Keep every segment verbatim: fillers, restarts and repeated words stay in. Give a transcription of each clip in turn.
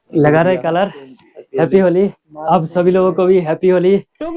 लगा रहे colour. Happy Holi. अब सभी लोगों को भी हैप्पी होली।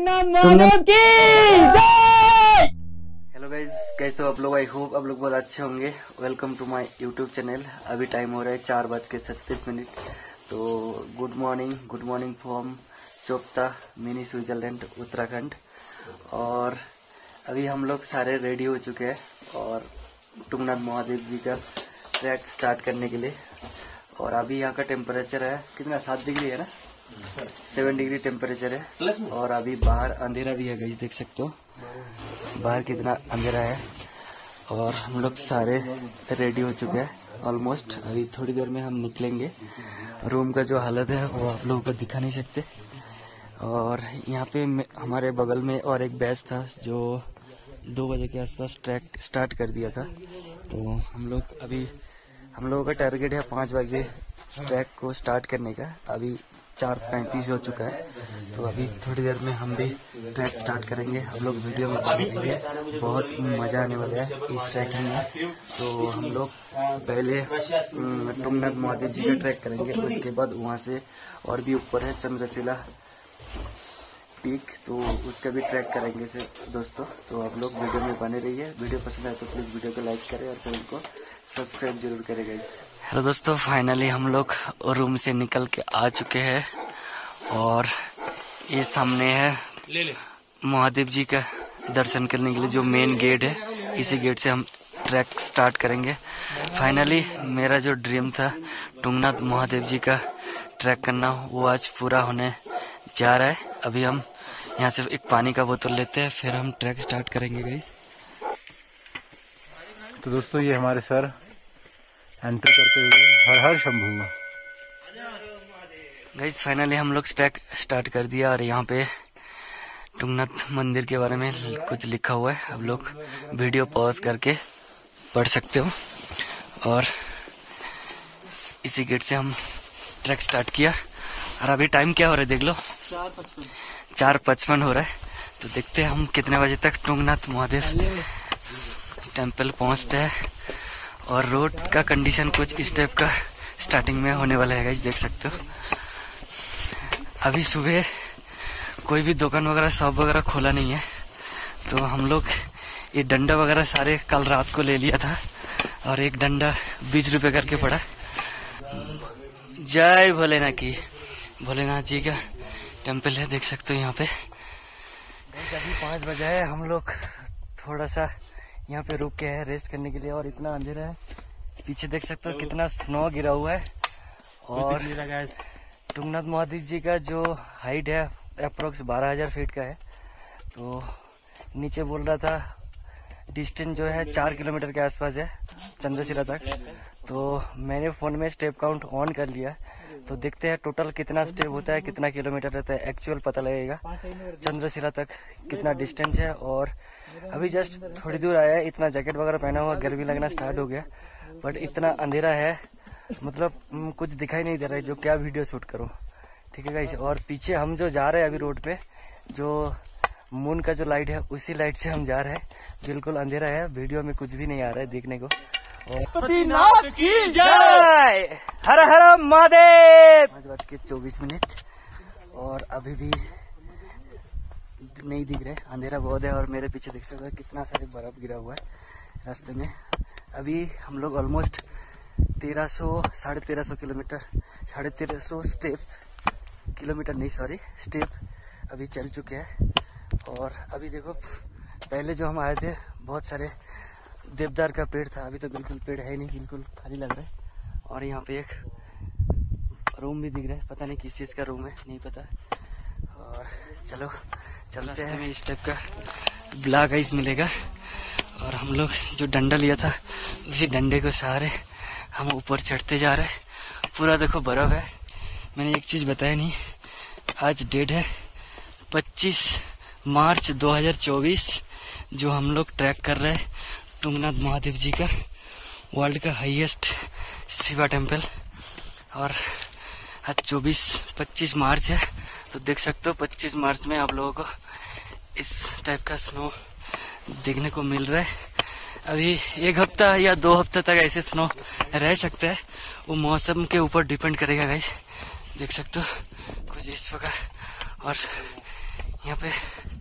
हेलो गाइस, कैसे हो आप लोग? आई होप आप लोग बहुत अच्छे होंगे। Welcome to my YouTube channel. अभी टाइम हो रहा है चार बज के छत्तीस मिनट। तो good morning, good morning from Chopta, mini Switzerland, Uttarakhand. और अभी हम लोग सारे रेडी हो चुके हैं और टुंगनाथ महादेव जी का ट्रैक स्टार्ट करने के लिए। और अभी यहाँ का टेम्परेचर है कितना, सात डिग्री है ना, सेवन डिग्री टेम्परेचर है। और अभी बाहर अंधेरा भी है गाइस, देख सकते हो बाहर कितना अंधेरा है। और हम लोग सारे रेडी हो चुके हैं ऑलमोस्ट। अभी थोड़ी देर में हम निकलेंगे। रूम का जो हालत है वो आप लोगों को दिखा नहीं सकते। और यहाँ पे हमारे बगल में और एक बैच था जो दो बजे के आसपास ट्रैक स्टार्ट कर दिया था। तो हम लोग अभी हम लोगों का टारगेट है पाँच बजे ट्रैक को स्टार्ट करने का। अभी चार पैंतीस हो चुका है। तो अभी थोड़ी देर में हम भी ट्रैक स्टार्ट करेंगे। हम लोग वीडियो में देखेंगे, बहुत मजा आने वाला है इस ट्रैकिंग में। तो हम लोग पहले टुंगनाथ महादेव जी का ट्रैक करेंगे, उसके बाद वहाँ से और भी ऊपर है चंद्रशिला पीक, तो उसका भी ट्रैक करेंगे से दोस्तों। तो आप लोग वीडियो में बने रहिए। वीडियो पसंद आए तो प्लीज वीडियो को लाइक करें और चैनल को सब्सक्राइब जरूर करें गाइस। हेलो दोस्तों, फाइनली हम लोग रूम से निकल के आ चुके हैं और ये सामने है ले ले महादेव जी का दर्शन करने के लिए जो मेन गेट है। इसी गेट से हम ट्रैक स्टार्ट करेंगे। फाइनली मेरा जो ड्रीम था टुंगनाथ महादेव जी का ट्रैक करना, वो आज पूरा होने जा रहा है। अभी हम यहाँ से एक पानी का बोतल लेते हैं, फिर हम ट्रैक स्टार्ट करेंगे गाइस। तो दोस्तों ये हमारे सर एंट्री करते हुए हर हर शंभू। गाइस फाइनली हम लोग ट्रैक स्टार्ट कर दिया और यहाँ पे टुंगनाथ मंदिर के बारे में कुछ लिखा हुआ है, आप लोग वीडियो पॉज करके पढ़ सकते हो। और इसी गेट से हम ट्रैक स्टार्ट किया और अभी टाइम क्या हो रहा है देख लो, चार पचपन चार पचपन हो रहा है। तो देखते हैं हम कितने बजे तक टुंगनाथ महादेव टेम्पल पहुंचते हैं। और रोड का कंडीशन कुछ इस टाइप का स्टार्टिंग में होने वाला है गाइस, देख सकते हो। अभी सुबह कोई भी दुकान वगैरह शॉप वगैरह खोला नहीं है। तो हम लोग ये डंडा वगैरह सारे कल रात को ले लिया था और एक डंडा बीस रुपए करके पड़ा। जय भोलेनाथ की, भोलेनाथ जी का टेम्पल है, देख सकते हो यहाँ पे। अभी पाँच बजे है, हम लोग थोड़ा सा यहाँ पे रुक के है रेस्ट करने के लिए। और इतना अंधेरा है, पीछे देख सकते हो कितना स्नो गिरा हुआ है। और टुंगनाथ महादेव जी का जो हाइट है अप्रोक्स बारह हजार फीट का है। तो नीचे बोल रहा था डिस्टेंस जो है चार किलोमीटर के आसपास है चंद्रशिला तक। तो मैंने फोन में स्टेप काउंट ऑन कर लिया, तो देखते हैं टोटल कितना स्टेप होता है, कितना किलोमीटर रहता है, एक्चुअल पता लगेगा चंद्रशिला तक कितना डिस्टेंस है। और अभी जस्ट थोड़ी दूर आया है, इतना जैकेट वगैरह पहना हुआ, गर्मी लगना स्टार्ट हो गया। बट इतना अंधेरा है, मतलब कुछ दिखाई नहीं दे रहा है जो क्या वीडियो शूट करूं, ठीक है गाइस। और पीछे हम जो जा रहे हैं अभी रोड पे, जो मून का जो लाइट है उसी लाइट से हम जा रहे हैं। बिल्कुल अंधेरा है, वीडियो में कुछ भी नहीं आ रहा है देखने को। और की जय, हर हर महादेव। पाँच बज के चौबीस मिनट और अभी भी नहीं दिख रहे, अंधेरा बहुत है। और मेरे पीछे देख सकते हो कितना सारे बर्फ गिरा हुआ है रास्ते में। अभी हम लोग ऑलमोस्ट तेरह सौ साढ़े तेरह सौ किलोमीटर साढ़े तेरह सौ स्टेप किलोमीटर नहीं सॉरी स्टेप अभी चल चुके हैं। और अभी देखो पहले जो हम आए थे बहुत सारे देवदार का पेड़ था, अभी तो बिल्कुल पेड़ है नहीं, बिल्कुल खाली लग रहा है। और यहाँ पे एक रूम भी दिख रहा है, पता नहीं किस चीज़ का रूम है, नहीं पता। और चलो चलते हैं, इस टाइप का ब्लॉक आइस मिलेगा। और हम लोग जो डंडा लिया था उसी डंडे को सहारे हम ऊपर चढ़ते जा रहे हैं। पूरा देखो बर्फ है। मैंने एक चीज़ बताया नहीं, आज डेट है पच्चीस मार्च दो हज़ार चौबीस, जो हम लोग ट्रैक कर रहे हैं टुंगनाथ महादेव जी का वर्ल्ड का हाईएस्ट शिवा टेम्पल। और आज चौबीस पच्चीस मार्च है, तो देख सकते हो पच्चीस मार्च में आप लोगों को इस टाइप का स्नो देखने को मिल रहा है। अभी एक हफ्ता या दो हफ्ता तक ऐसे स्नो रह सकता है, वो मौसम के ऊपर डिपेंड करेगा गाइस। देख सकते हो कुछ इस प्रकार। और यहाँ पे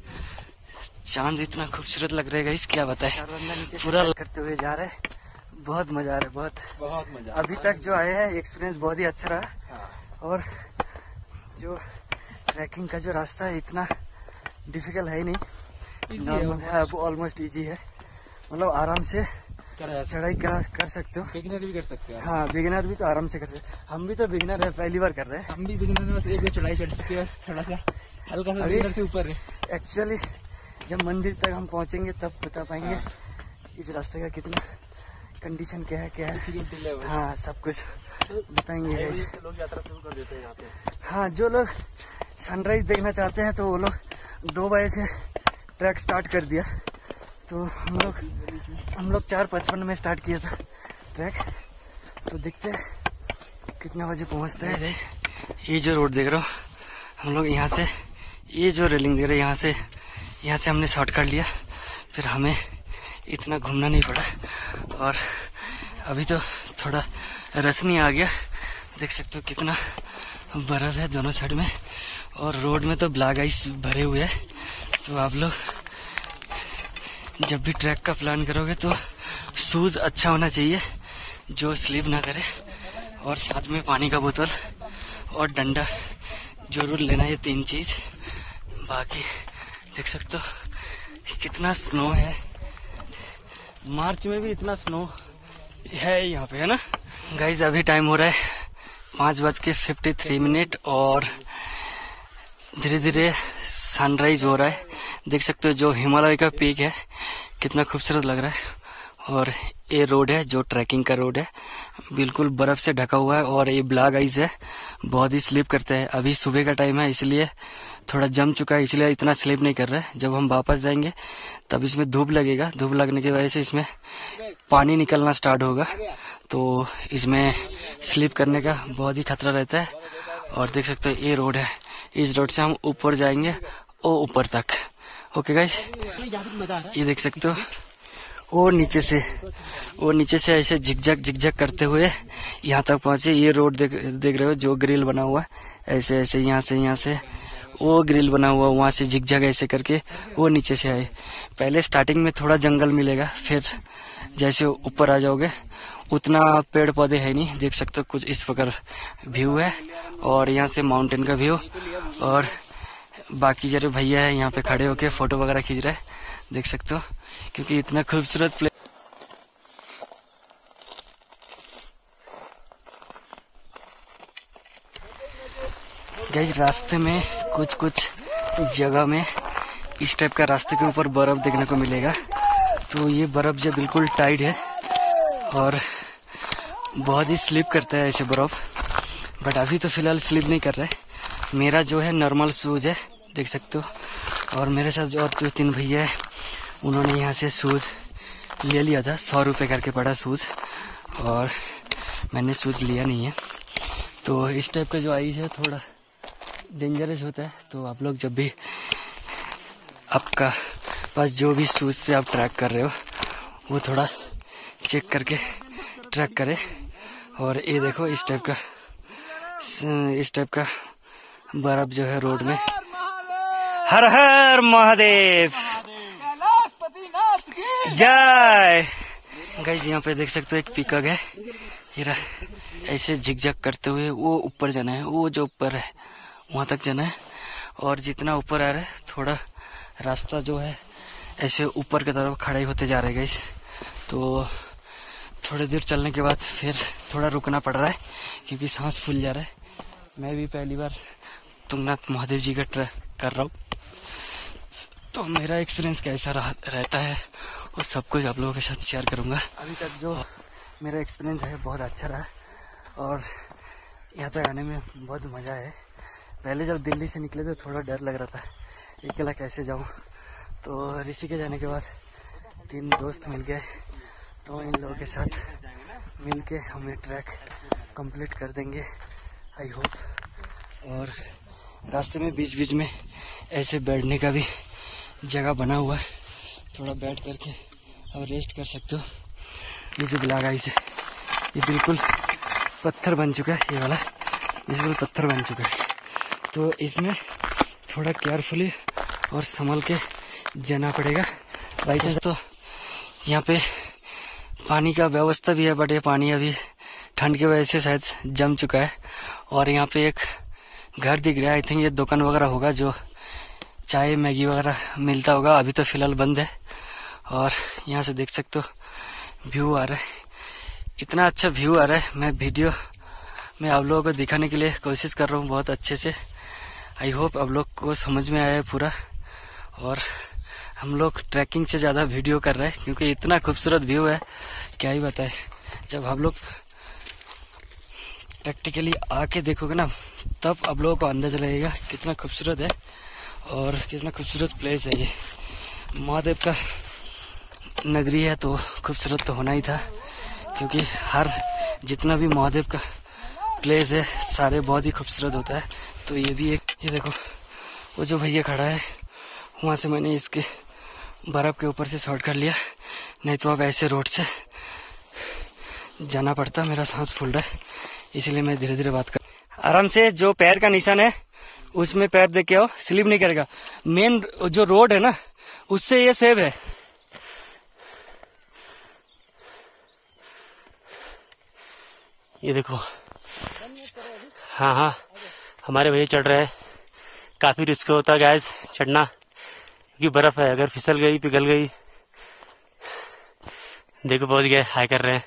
चांद इतना खूबसूरत लग रहा है गाइस, क्या बताए। पूरा करते हुए जा रहे हैं, बहुत मजा आ रहा है, बहुत बहुत मजा। अभी तक जो आए हैं एक्सपीरियंस बहुत ही अच्छा रहा। और जो ट्रैकिंग का जो रास्ता है इतना डिफिकल्ट है ही नहीं, नॉर्मल है, अब ऑलमोस्ट इजी है। मतलब आराम से चढ़ाई कर, कर सकते हो, बिगिनर भी कर सकते हैं। हाँ बिगिनर भी तो आराम से कर सकते हैं। हम भी तो बिगिनर है, पहली बार कर रहे हैं। हम भी बिगिनर में बस एक दो चढ़ाई चढ़ सकते हैं, बस थोड़ा सा हल्का सा बिगिनर से ऊपर है। एक्चुअली जब मंदिर तक हम पहुंचेंगे तब बता पाएंगे इस रास्ते का कितना कंडीशन क्या है क्या है। हाँ सब कुछ बताएंगे। लोग यात्रा शुरू कर देते हैं यहाँ पे। हाँ जो लोग सनराइज देखना चाहते हैं तो वो लोग दो बजे से ट्रैक स्टार्ट कर दिया। तो हम लोग हम लोग चार पचपन में स्टार्ट किया था ट्रैक। तो देखते हैं कितना बजे पहुंचते हैं। ये जो रोड देख रहे हो हम लोग यहाँ से, ये जो रेलिंग देख रहे हैं यहाँ से यहाँ से हमने शॉर्टकट लिया, फिर हमें इतना घूमना नहीं पड़ा। और अभी तो थोड़ा रसनी आ गया, देख सकते हो कितना बर्फ है दोनों साइड में। और रोड में तो ब्लैक आइस भरे हुए हैं। तो आप लोग जब भी ट्रैक का प्लान करोगे तो शूज अच्छा होना चाहिए जो स्लिप ना करे, और साथ में पानी का बोतल और डंडा जरूर लेना, ये तीन चीज। बाकी देख सकते हो कितना स्नो है, मार्च में भी इतना स्नो है यहाँ पे, है ना गाइज। अभी टाइम हो रहा है पाँच बज के फिफ्टी थ्री मिनट और धीरे धीरे सनराइज हो रहा है। देख सकते हो जो हिमालय का पीक है कितना खूबसूरत लग रहा है। और ये रोड है जो ट्रैकिंग का रोड है, बिल्कुल बर्फ से ढका हुआ है। और ये ब्लैक आइस है, बहुत ही स्लिप करते हैं। अभी सुबह का टाइम है इसलिए थोड़ा जम चुका है, इसलिए इतना स्लिप नहीं कर रहा है। जब हम वापस जाएंगे तब इसमें धूप लगेगा, धूप लगने की वजह से इसमें पानी निकलना स्टार्ट होगा, तो इसमें स्लिप करने का बहुत ही खतरा रहता है। और देख सकते हो ये रोड है, इस रोड से हम ऊपर जाएंगे ओ ऊपर तक। ओके गाइस, ये देख सकते हो वो नीचे से वो नीचे से ऐसे झिकझक झिकझक करते हुए यहाँ तक पहुंचे। ये रोड देख देख रहे हो जो ग्रिल बना हुआ है, ऐसे ऐसे यहाँ से यहाँ से वो ग्रिल बना हुआ, वहां से झिकझक ऐसे करके वो नीचे से आए। पहले स्टार्टिंग में थोड़ा जंगल मिलेगा, फिर जैसे ऊपर आ जाओगे उतना पेड़ पौधे है नहीं। देख सकते हो कुछ इस प्रकार व्यू है, और यहाँ से माउंटेन का व्यू। और बाकी जरे भैया है यहाँ पे खड़े होके फोटो वगैरह खींच रहे हैं, देख सकते हो, क्योंकि इतना खूबसूरत प्लेस। गाइस रास्ते में कुछ कुछ जगह में इस टाइप का रास्ते के ऊपर बर्फ देखने को मिलेगा। तो ये बर्फ जो बिल्कुल टाइट है और बहुत ही स्लिप करता है ऐसे बर्फ, बट अभी तो फिलहाल स्लिप नहीं कर रहा है। मेरा जो है नॉर्मल शूज है, देख सकते हो। और मेरे साथ जो और जो तीन भैया है उन्होंने यहाँ से शूज ले लिया था, सौ रुपये करके पड़ा शूज, और मैंने शूज लिया नहीं है। तो इस टाइप का जो आइस है थोड़ा डेंजरस होता है। तो आप लोग जब भी आपका पास जो भी शूज से आप ट्रैक कर रहे हो वो थोड़ा चेक करके ट्रैक करें। और ये देखो इस टाइप का इस टाइप का बर्फ जो है रोड में। हर हर महादेव जय। गाइस यहाँ पे देख सकते हो एक पिकअप है, ये ऐसे झिकझक करते हुए वो ऊपर जाना है, वो जो ऊपर है वहां तक जाना है। और जितना ऊपर आ रहा है थोड़ा रास्ता जो है ऐसे ऊपर की तरफ खड़े होते जा रहे हैं गाइस। तो थोड़ी देर चलने के बाद फिर थोड़ा रुकना पड़ रहा है क्योंकि सांस फूल जा रहा है। मैं भी पहली बार तुंगनाथ महादेव जी का ट्रैक कर रहा हूँ, तो मेरा एक्सपीरियंस कैसा रह, रहता है वो सब कुछ आप लोगों के साथ शेयर करूंगा। अभी तक जो मेरा एक्सपीरियंस है बहुत अच्छा रहा, और यहाँ तक आने में बहुत मज़ा है। पहले जब दिल्ली से निकले तो थोड़ा डर लग रहा था, अकेला कैसे जाऊँ। तो ऋषिकेश जाने के बाद तीन दोस्त मिल गए, तो इन लोगों के साथ मिल के हमें ट्रैक कंप्लीट कर देंगे आई होप। और रास्ते में बीच बीच में ऐसे बैठने का भी जगह बना हुआ है, थोड़ा बैठ करके अब रेस्ट कर सकते हो। ये जो ब्लैक आइस है ये बिल्कुल पत्थर बन चुका है ये वाला, बिल्कुल पत्थर बन चुका है। तो इसमें थोड़ा केयरफुली और संभल के जाना पड़ेगा। बाई चांस तो यहाँ पे पानी का व्यवस्था भी है, बट ये पानी अभी ठंड की वजह से शायद जम चुका है। और यहाँ पे एक घर दिख रहा है, आई थिंक ये दुकान वगैरह होगा जो चाय मैगी वगैरह मिलता होगा। अभी तो फिलहाल बंद है। और यहाँ से देख सकते हो व्यू आ रहा है, इतना अच्छा व्यू आ रहा है। मैं वीडियो में आप लोगों को दिखाने के लिए कोशिश कर रहा हूँ बहुत अच्छे से। आई होप आप लोग को समझ में आया है पूरा। और हम लोग ट्रैकिंग से ज़्यादा वीडियो कर रहे हैं क्योंकि इतना खूबसूरत व्यू है, क्या ही बताए। जब हम लोग प्रैक्टिकली आके देखोगे ना, तब आप लोगों को अंदाजा लगेगा कितना खूबसूरत है और कितना खूबसूरत प्लेस है ये। महादेव का नगरी है तो खूबसूरत तो होना ही था, क्योंकि हर जितना भी महादेव का प्लेस है सारे बहुत ही खूबसूरत होता है। तो ये भी एक, ये देखो वो जो भैया खड़ा है, वहाँ से मैंने इसके बर्फ के ऊपर से शॉर्ट कर लिया, नहीं तो अब ऐसे रोड से जाना पड़ता। मेरा सांस फूल रहा है इसलिए मैं धीरे धीरे बात कर। आराम से, जो पैर का निशान है उसमें पैर दे के आओ, स्लिप नहीं करेगा। मेन जो रोड है ना उससे ये सेव है। ये देखो, हाँ हाँ हमारे भैया चढ़ रहे हैं। काफी रिस्क होता है गैस चढ़ना, क्योंकि बर्फ है, अगर फिसल गई पिघल गई। देखो पहुंच गए, हाई कर रहे हैं।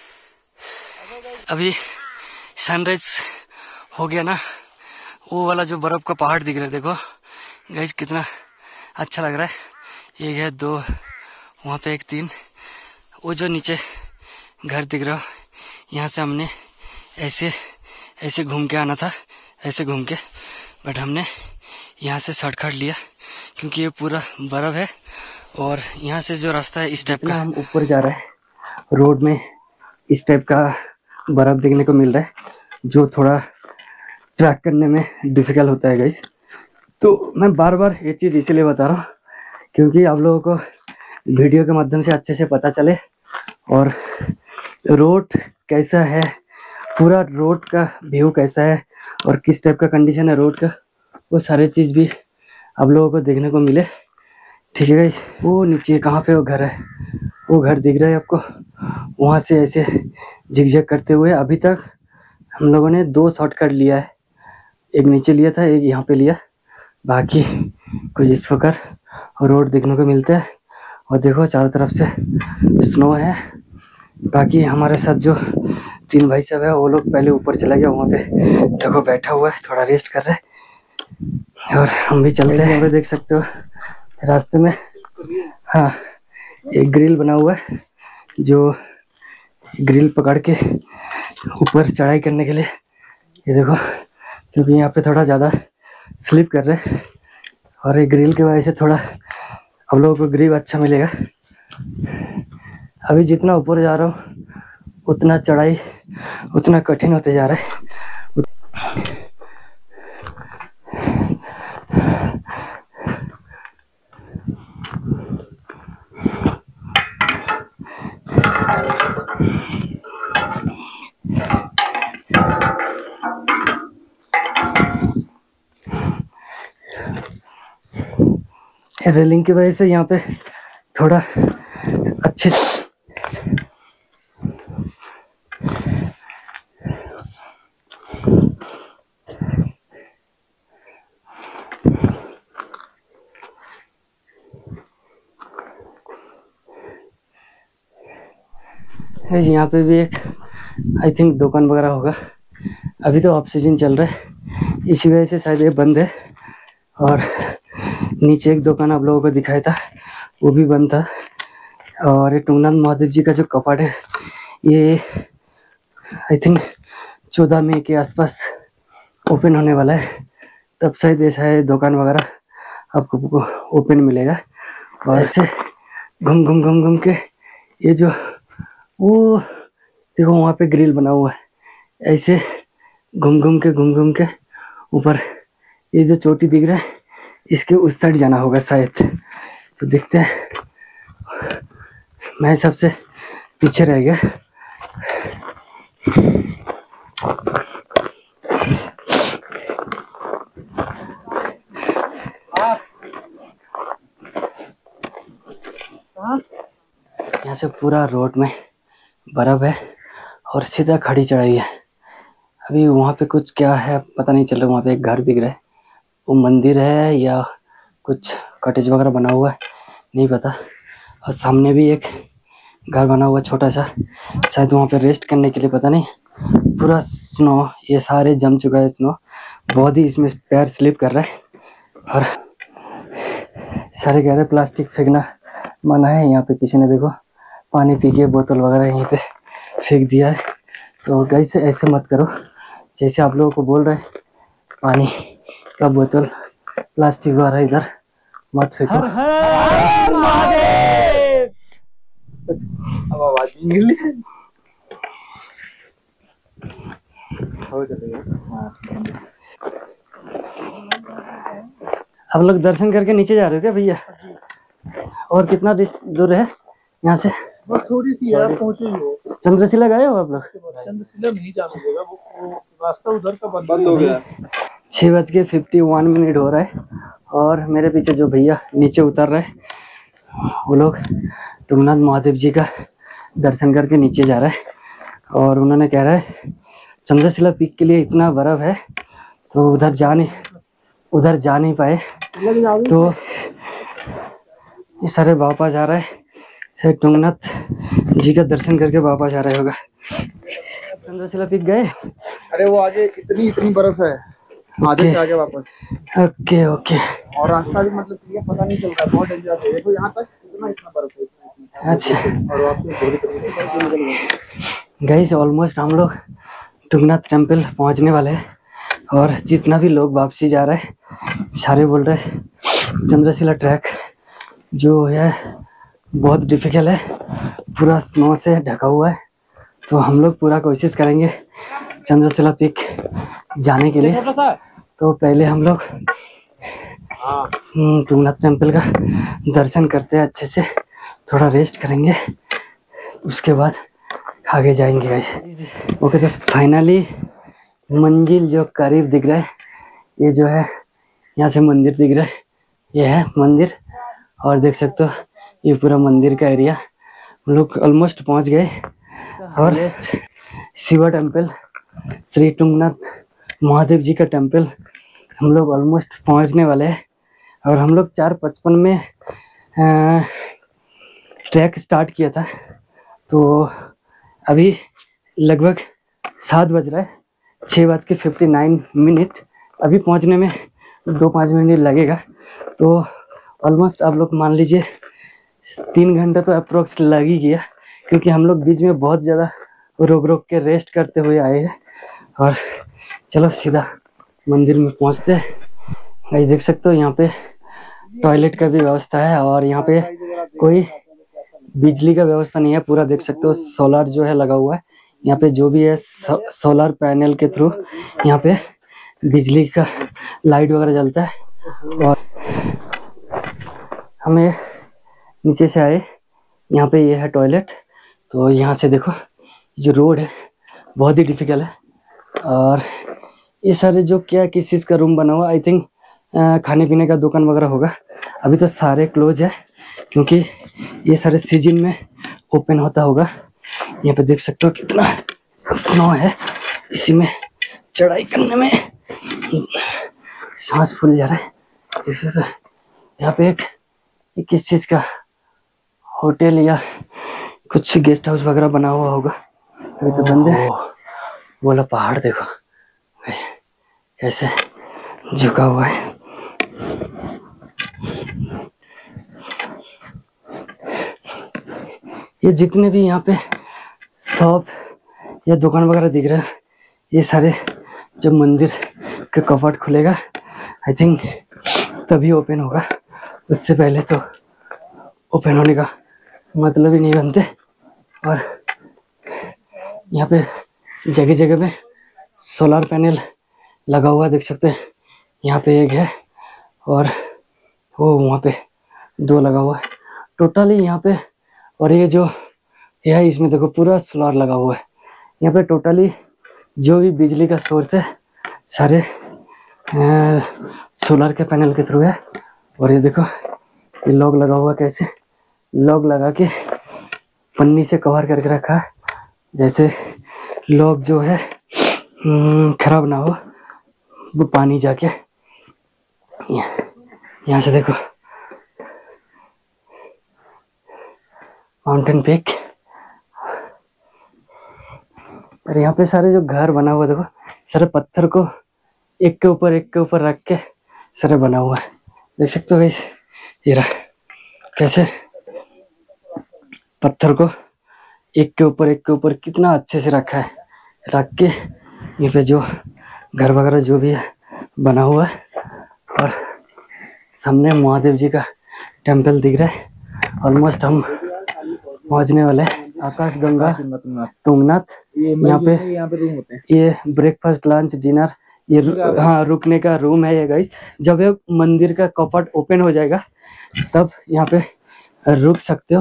अभी सनराइज हो गया ना, वो वाला जो बर्फ का पहाड़ दिख रहा है, देखो गाइस कितना अच्छा लग रहा है। एक है, दो, वहाँ पे एक, तीन। वो जो नीचे घर दिख रहा है, यहाँ से हमने ऐसे ऐसे घूम के आना था, ऐसे घूम के, बट हमने यहाँ से शॉर्टकट लिया क्योंकि ये पूरा बर्फ है। और यहाँ से जो रास्ता है इस टाइप का, हम ऊपर जा रहे हैं रोड में, इस टाइप का बर्फ देखने को मिल रहा है जो थोड़ा ट्रैक करने में डिफिकल्ट होता है गाइस। तो मैं बार बार ये चीज़ इसीलिए बता रहा हूँ क्योंकि आप लोगों को वीडियो के माध्यम से अच्छे से पता चले और रोड कैसा है, पूरा रोड का व्यू कैसा है और किस टाइप का कंडीशन है रोड का, वो सारी चीज़ भी आप लोगों को देखने को मिले। ठीक है गाइस, वो नीचे कहाँ पे वो घर है, वो घर दिख रहा है आपको, वहाँ से ऐसे झिकझक करते हुए अभी तक हम लोगों ने दो शॉर्टकट लिया है। एक नीचे लिया था, एक यहाँ पे लिया, बाकी कुछ इस प्रकार रोड देखने को मिलता है। और देखो चारों तरफ से स्नो है। बाकी हमारे साथ जो तीन भाई साहब है वो लोग पहले ऊपर चला गया, वहाँ पे देखो बैठा हुआ है, थोड़ा रेस्ट कर रहा है। और हम भी चलते हैं। यहाँ पे देख सकते हो रास्ते में, हाँ एक ग्रिल बना हुआ है, जो ग्रिल पकड़ के ऊपर चढ़ाई करने के लिए। ये देखो, क्योंकि यहाँ पे थोड़ा ज़्यादा स्लिप कर रहे हैं और ये ग्रिल की वजह से थोड़ा आप लोगों को ग्रिप अच्छा मिलेगा। अभी जितना ऊपर जा रहा हूँ उतना चढ़ाई उतना कठिन होते जा रहा है। रेलिंग की वजह से यहाँ पे थोड़ा अच्छे से यहाँ पे भी एक आई थिंक दुकान वगैरह होगा। अभी तो ऑफ सीजन चल रहा है, इसी वजह से शायद ये बंद है। और नीचे एक दुकान आप लोगों को दिखाया था, वो भी बंद था। और ये टुंगनाथ महादेव जी का जो कपाट है, ये आई थिंक चौदह मई के आसपास ओपन होने वाला है, तब शायद ऐसा है दुकान वगैरह आपको ओपन मिलेगा। और ऐसे घूम घूम घूम घूम के ये जो वो देखो वहाँ पे ग्रिल बना हुआ है, ऐसे घूम घूम के घूम घूम के ऊपर ये जो चोटी दिख रहा है इसके उस साइड जाना होगा शायद। तो देखते हैं, मैं सबसे पीछे रह गया। यहाँ से पूरा रोड में बर्फ है और सीधा खड़ी चढ़ाई है। अभी वहाँ पे कुछ क्या है पता नहीं चल रहा। वहाँ पे एक घर दिख रहा है, वो मंदिर है या कुछ कॉटेज वगैरह बना हुआ है, नहीं पता। और सामने भी एक घर बना हुआ छोटा सा, शायद वहाँ पे रेस्ट करने के लिए, पता नहीं। पूरा स्नो, ये सारे जम चुका है स्नो, बहुत ही इसमें पैर स्लिप कर रहा है। और सारे कह रहे प्लास्टिक फेंकना मना है। यहाँ पे किसी ने देखो पानी पी के बोतल वगैरह यहीं पे फेंक दिया है। तो गाइस ऐसे मत करो, जैसे आप लोगों को बोल रहे हैं पानी का बोतल प्लास्टिक वगैरह इधर मत फेंको। अब आवाज भी निकल रही है। आप लोग दर्शन करके नीचे जा रहे हो क्या भैया? और कितना दूर है यहाँ से? बस थोड़ी सी यार, पहुंचे हो। चंद्रशिला गए हो आप लोग? चंद्रशिला नहीं जाने देगा, वो रास्ता उधर का बंद हो गया। छः बज के फिफ्टी वन मिनट हो रहा है और मेरे पीछे जो भैया नीचे उतर रहे हैं वो लोग तुंगनाथ महादेव जी का दर्शन करके नीचे जा रहा है। और उन्होंने कह रहा है चंद्रशिला पीक के लिए इतना बर्फ है तो उधर जा नहीं उधर जा नहीं पाए, तो ये सारे वापस जा रहा है, शायद तुंगनाथ जी का दर्शन करके वापस आ रहे होगा। चंद्रशिला पीक गए? अरे वो आगे इतनी इतनी बर्फ है, आगे से आगे वापस। Okay okay. और रास्ता भी मतलब ये पता नहीं चल रहा, बहुत डेंजर है। देखो यहाँ तक इतना इतना बर्फ है। अच्छा। और वापस गाइस ऑलमोस्ट हम लोग तुंगनाथ टेम्पल पहुंचने वाले हैं और जितना भी लोग वापसी जा रहे हैं सारे बोल रहे हैं चंद्रशिला ट्रैक जो है बहुत डिफिकल्ट है, पूरा स्नो से ढका हुआ है। तो हम लोग पूरा कोशिश करेंगे चंद्रशिला पीक जाने के लिए। तो पहले हम लोग तुंगनाथ टेम्पल का दर्शन करते हैं अच्छे से, थोड़ा रेस्ट करेंगे, उसके बाद आगे जाएंगे गाइस। ओके तो फाइनली मंजिल जो करीब दिख रहा है, ये जो है यहाँ से मंदिर दिख रहा है, ये है मंदिर। और देख सकते हो ये पूरा मंदिर का एरिया, हम लोग ऑलमोस्ट पहुँच गए। और शिवा टेम्पल, श्री तुंगनाथ महादेव जी का टेम्पल हम लोग ऑलमोस्ट पहुँचने वाले हैं। और हम लोग चार पचपन में ट्रैक स्टार्ट किया था, तो अभी लगभग सात बज रहा है, छः बज के फिफ्टी नाइन मिनट अभी पहुंचने में दो पाँच मिनट लगेगा। तो ऑलमोस्ट आप लोग मान लीजिए तीन घंटा तो अप्रोक्स लग ही गया, क्योंकि हम लोग बीच में बहुत ज़्यादा रोक रोक के रेस्ट करते हुए आए हैं। और चलो सीधा मंदिर में पहुंचते हैं। गाइस देख सकते हो यहाँ पे टॉयलेट का भी व्यवस्था है और यहाँ पे कोई बिजली का व्यवस्था नहीं है, पूरा देख सकते हो सोलर जो है लगा हुआ है यहाँ पे, जो भी है सोलर पैनल के थ्रू यहाँ पे बिजली का लाइट वगैरह जलता है। और हमें नीचे से आए, यहाँ पे ये है टॉयलेट। तो यहाँ से देखो जो रोड है बहुत ही डिफिकल्ट है। और ये सारे जो क्या किस चीज़ का रूम बना हुआ, आई थिंक खाने पीने का दुकान वगैरह होगा। अभी तो सारे क्लोज है क्योंकि ये सारे सीजन में ओपन होता होगा। यहाँ पे देख सकते हो कितना स्नो है, इसी में चढ़ाई करने में सांस फूल जा रहा है। देख सकते हो यहाँ पे एक, एक किस चीज़ का होटल या कुछ गेस्ट हाउस वगैरह बना हुआ होगा, अभी तो बंद है। बोला पहाड़ देखो कैसे झुका हुआ है। ये जितने भी यहाँ पे शॉप या दुकान वगैरह दिख रहा है, ये सारे जब मंदिर का कपाट खुलेगा आई थिंक तभी ओपन होगा, उससे पहले तो ओपन होने का मतलब ही नहीं बनते। और यहाँ पे जगह जगह पे सोलर पैनल लगा हुआ देख सकते हैं, यहाँ पे एक है और वो वहाँ पे दो लगा हुआ है टोटली यहाँ पे। और ये जो यह है इसमें देखो पूरा सोलर लगा हुआ है। यहाँ पे टोटली जो भी बिजली का सोर्स है सारे सोलर के पैनल के थ्रू है। और ये देखो ये लॉक लगा हुआ, कैसे लॉक लगा के पन्नी से कवर करके रखा है, जैसे लोग जो है खराब ना हो वो पानी जाके। यहाँ से देखो माउंटेन पीक, और यहाँ पे सारे जो घर बना हुआ देखो, सारे पत्थर को एक के ऊपर एक के ऊपर रख के सारे बना हुआ है, देख सकते हो गाइस। ये रहा कैसे पत्थर को एक के ऊपर एक के ऊपर कितना अच्छे से रखा है, रख के यहाँ पे जो घर वगैरह जो भी है बना हुआ है। और सामने महादेव जी का टेम्पल दिख रहा है। ऑलमोस्ट हम पहुंचने वाले हैं। आकाश गंगा तुंगनाथ, यहाँ पे यहाँ पे रूम होते हैं। ये ब्रेकफास्ट लंच डिनर, ये रु, हाँ रुकने का रूम है ये गाइस। जब ये मंदिर का कपाट ओपन हो जाएगा तब यहाँ पे रुक सकते हो।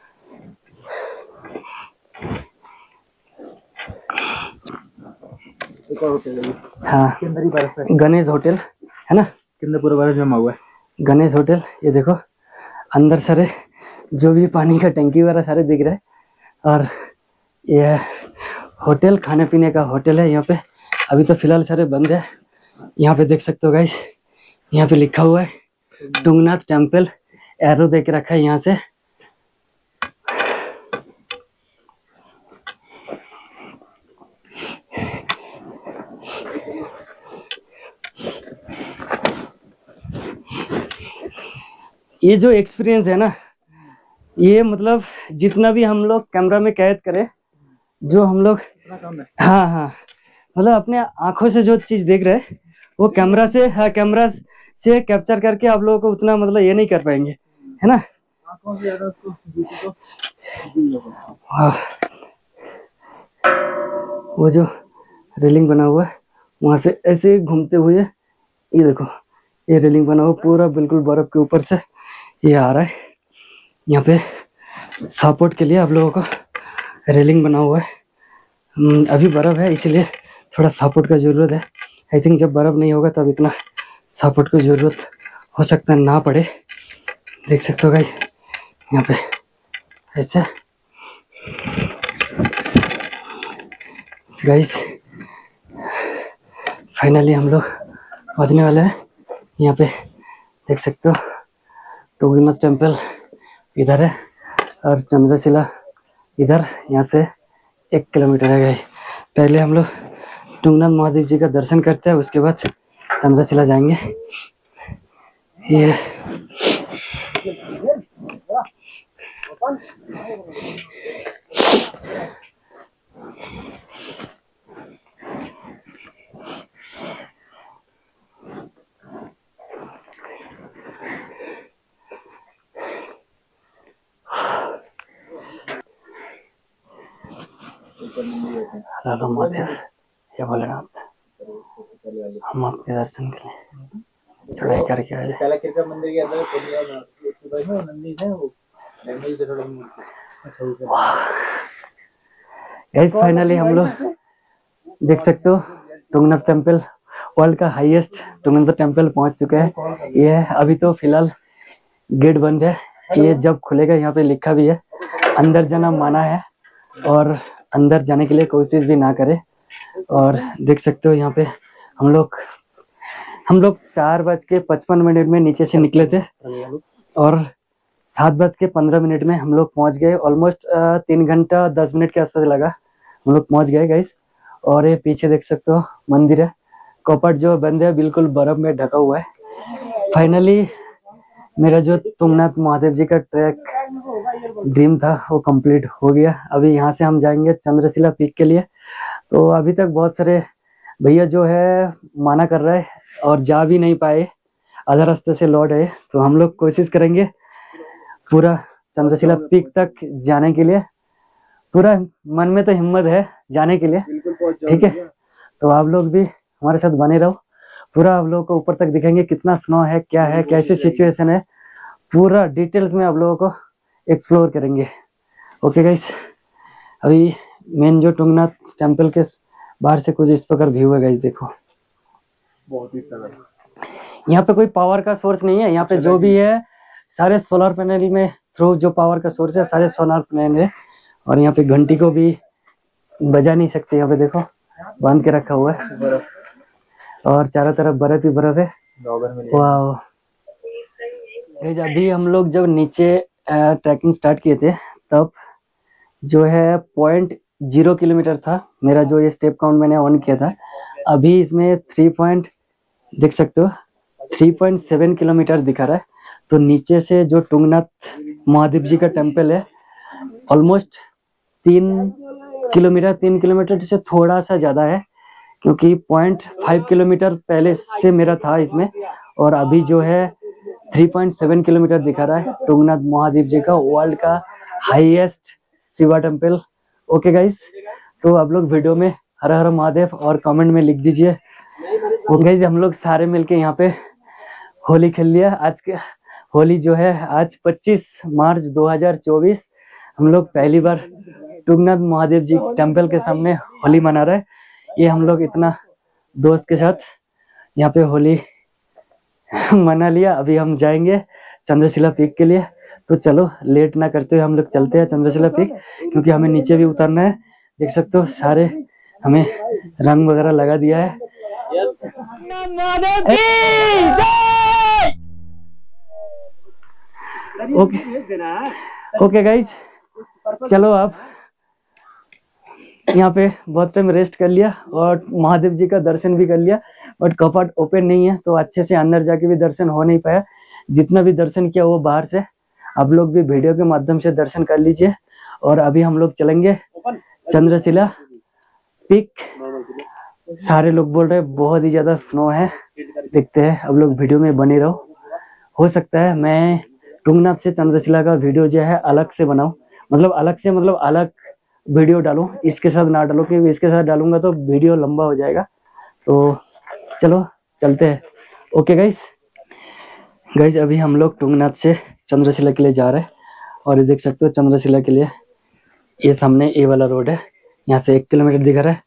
एक और होटल है, हाँ अंदर ही बर्फ है, गणेश होटल है ना, किंदर पूरा बर्फ जमा हुआ है। गणेश होटल, ये देखो अंदर सारे जो भी पानी का टंकी वगैरह सारे दिख रहे हैं। और ये होटल खाने पीने का होटल है। यहाँ पे अभी तो फिलहाल सारे बंद है। यहाँ पे देख सकते हो गाइस, यहाँ पे लिखा हुआ है तुंगनाथ टेम्पल, एरो देख रखा है यहाँ से। ये जो एक्सपीरियंस है ना, ये मतलब जितना भी हम लोग कैमरा में कैद करें, जो हम लोग हाँ हाँ मतलब अपने आंखों से जो चीज देख रहे हैं वो कैमरा से हाँ कैमरा से कैप्चर करके आप लोगों को उतना मतलब ये नहीं कर पाएंगे, है ना। हाँ, वो जो रेलिंग बना हुआ है वहां से ऐसे घूमते हुए ये देखो, ये रेलिंग बना हुआ पूरा बिल्कुल बर्फ के ऊपर से ये आ रहा है। यहाँ पे सपोर्ट के लिए आप लोगों को रेलिंग बना हुआ है। अभी बर्फ है इसलिए थोड़ा सपोर्ट का ज़रूरत है। आई थिंक जब बर्फ नहीं होगा तब इतना सपोर्ट की ज़रूरत हो सकता है ना पड़े। देख सकते हो गाइस यहाँ पे ऐसे। गाइस फाइनली हम लोग पहुँचने वाले हैं। यहाँ पे देख सकते हो तुंगनाथ टेम्पल इधर है और चंद्रशिला इधर, यहाँ से एक किलोमीटर है गए। पहले हम लोग तुंगनाथ महादेव जी का दर्शन करते हैं, उसके बाद चंद्रशिला जाएंगे। ये हेलो महादेव, ये भोलेनाथ, हम आपके दर्शन के लिए चढ़ाई करके आए। पहला कृपा मंदिर के अंदर नंदी है वो गाइस। फाइनली हम लोग देख सकते हो तुंगनाथ टेम्पल, वर्ल्ड का हाईएस्ट तुंगनाथ टेम्पल पहुंच चुके हैं। ये अभी तो फिलहाल गेट बंद है, ये जब खुलेगा यहाँ पे लिखा भी है अंदर जाना माना है और अंदर जाने के लिए कोशिश भी ना करे। और देख सकते हो यहाँ पे हम लोग हम लोग चार बज के पचपन मिनट में नीचे से निकले थे और सात बज के पंद्रह मिनट में हम लोग पहुँच गए। ऑलमोस्ट तीन घंटा दस मिनट के आसपास लगा, हम लोग पहुँच गए गाइस। और ये पीछे देख सकते हो मंदिर है, कपाट जो बंद है बिल्कुल बर्फ में ढका हुआ है। फाइनली मेरा जो तुंगनाथ महादेव जी का ट्रैक ड्रीम था वो कंप्लीट हो गया। अभी यहाँ से हम जाएंगे चंद्रशिला पीक के लिए। तो अभी तक बहुत सारे भैया जो है माना कर रहे हैं और जा भी नहीं पाए, आधा रास्ते से लौट आए। तो हम लोग कोशिश करेंगे पूरा चंद्रशिला पीक तक जाने के लिए। पूरा मन में तो हिम्मत है जाने के लिए, ठीक है। तो आप लोग भी हमारे साथ बने रहो, पूरा आप लोगों को ऊपर तक दिखाएंगे कितना स्नो है, क्या है, कैसी सिचुएशन है, पूरा डिटेल्स में आप लोगों को एक्सप्लोर करेंगे। ओके गाइस, अभी मेन जो तुंगनाथ टेम्पल के बाहर से कुछ इस प्रकार व्यू है गाइस, देखो बहुत ही यहाँ पे कोई पावर का सोर्स नहीं है। यहाँ पे जो भी है सारे सोलर पैनल में थ्रू जो पावर का सोर्स है सारे सोलर पैनल है। और यहाँ पे घंटी को भी बजा नहीं सकते, यहाँ पे देखो बांध के रखा हुआ है और चारों तरफ बर्फ ही बर्फ है। वाह, अभी हम लोग जब नीचे ट्रैकिंग स्टार्ट किए थे तब जो है पॉइंट जीरो किलोमीटर था मेरा, जो ये स्टेप काउंट मैंने ऑन किया था। अभी इसमें थ्री पॉइंट देख सकते हो थ्री पॉइंट सेवन किलोमीटर दिखा रहा है। तो नीचे से जो टुंगनाथ महादेव जी का टेम्पल है ऑलमोस्ट तीन किलोमीटर तीन किलोमीटर से थोड़ा सा ज्यादा है, क्योंकि पॉइंट फाइव किलोमीटर पहले से मेरा था इसमें, और अभी जो है थ्री पॉइंट सेवन किलोमीटर दिखा रहा है टुंगनाथ महादेव जी का, वर्ल्ड का highest Shiva temple. Okay guys, तो आप लोग वीडियो में हर हर महादेव और कमेंट में लिख दीजिए। ओके गाइस, हम लोग सारे मिलके यहाँ पे होली खेल लिया। आज के होली जो है आज पच्चीस मार्च दो हज़ार चौबीस, हम लोग पहली बार टुंगनाथ महादेव जी टेम्पल के सामने होली मना रहे हैं। ये हम लोग इतना दोस्त के साथ यहाँ पे होली मना लिया। अभी हम जाएंगे चंद्रशिला पीक के लिए, तो चलो लेट ना करते हुए हम लोग चलते हैं चंद्रशिला पीक, क्योंकि हमें नीचे भी उतरना है। देख सकते हो सारे हमें रंग वगैरह लगा दिया है। ओके ओके गाइज, चलो आप यहाँ पे बहुत टाइम रेस्ट कर लिया और महादेव जी का दर्शन भी कर लिया, बट कपाट ओपन नहीं है तो अच्छे से अंदर जाके भी दर्शन हो नहीं पाया। जितना भी दर्शन किया वो बाहर से, आप लोग भी वीडियो के माध्यम से दर्शन कर लीजिए। और अभी हम लोग चलेंगे चंद्रशिला पीक। सारे लोग बोल रहे हैं बहुत ही ज्यादा स्नो है, देखते हैं, अब लोग वीडियो में बने रहो। हो सकता है मैं टुंगनाथ से चंद्रशिला का वीडियो जो है अलग से बनाऊं, मतलब अलग से मतलब अलग वीडियो डालूं, इसके साथ ना डालूं, क्योंकि इसके साथ डालूंगा तो वीडियो लंबा हो जाएगा। तो चलो चलते हैं। ओके गाइस गाइस अभी हम लोग टुंगनाथ से चंद्रशिला के लिए जा रहे हैं, और ये देख सकते हो चंद्रशिला के लिए ये सामने ए वाला रोड है, यहाँ से एक किलोमीटर दिख रहा है।